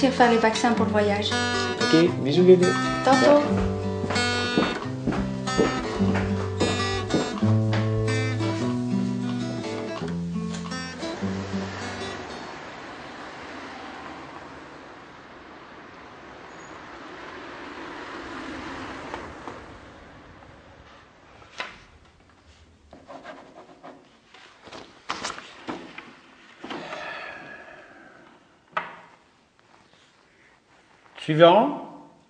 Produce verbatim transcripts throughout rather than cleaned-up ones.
partir faire les vaccins pour le voyage. Ok, bisous bébé. Tantôt. Suivant.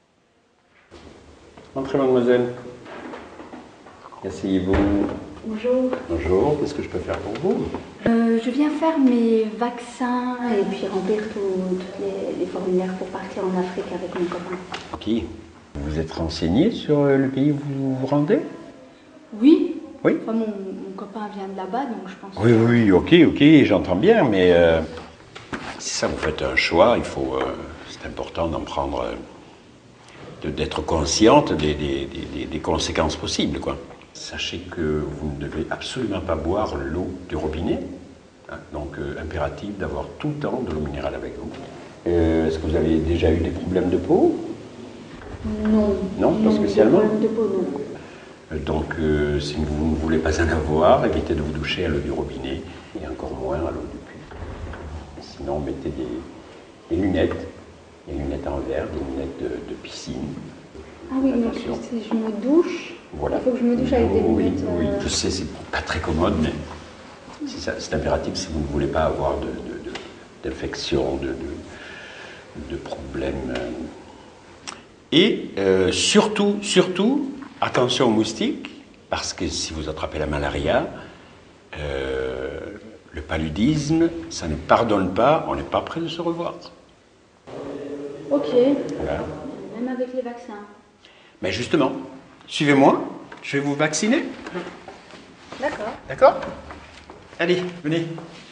Entrez, mademoiselle. Asseyez-vous. Bonjour. Bonjour, qu'est-ce que je peux faire pour vous? Euh, je viens faire mes vaccins et puis remplir tous les, les formulaires pour partir en Afrique avec mon copain. Ok. Vous vous êtes renseigné sur le pays où vous vous rendez? Oui. Oui. Enfin, mon, mon copain vient de là-bas, donc je pense... Oui, oui, ok, ok, j'entends bien, mais euh, si ça vous faites un choix, il faut... Euh, c'est important d'en prendre... Euh, d'être consciente des, des, des, des conséquences possibles, quoi. Sachez que vous ne devez absolument pas boire l'eau du robinet. Hein, donc, euh, impératif d'avoir tout le temps de l'eau minérale avec vous. Euh, Est-ce que vous avez déjà eu des problèmes de peau? Non. Non, pas spécialement. Des problèmes de peau, non. Euh, donc, euh, si vous ne voulez pas en avoir, évitez de vous doucher à l'eau du robinet et encore moins à l'eau du puits. Sinon, mettez des, des lunettes, des lunettes en verre, des lunettes de, de piscine. Ah oui, mais Attention. si je me douche, Voilà. il faut que je me douche avec des Oui, lunettes. oui, euh, je sais, c'est pas très commode, mais c'est impératif si vous ne voulez pas avoir de, de, de, d'infection, de, de, de problèmes. Et euh, surtout, surtout, attention aux moustiques, parce que si vous attrapez la malaria, euh, le paludisme, ça ne pardonne pas, on n'est pas prêt de se revoir. Ok. Voilà. Même avec les vaccins. Mais justement, suivez-moi, je vais vous vacciner. D'accord. D'accord? Allez, venez.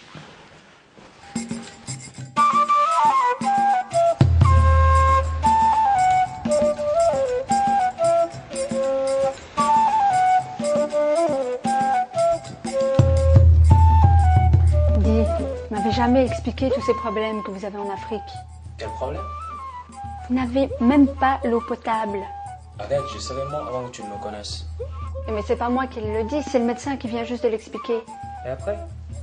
Dis, vous m'avez jamais expliqué tous ces problèmes que vous avez en Afrique. Quel problème? Vous n'avez même pas l'eau potable. Arrête, je savais moi avant que tu me connaisses. Mais c'est pas moi qui le dis, c'est le médecin qui vient juste de l'expliquer. Et après?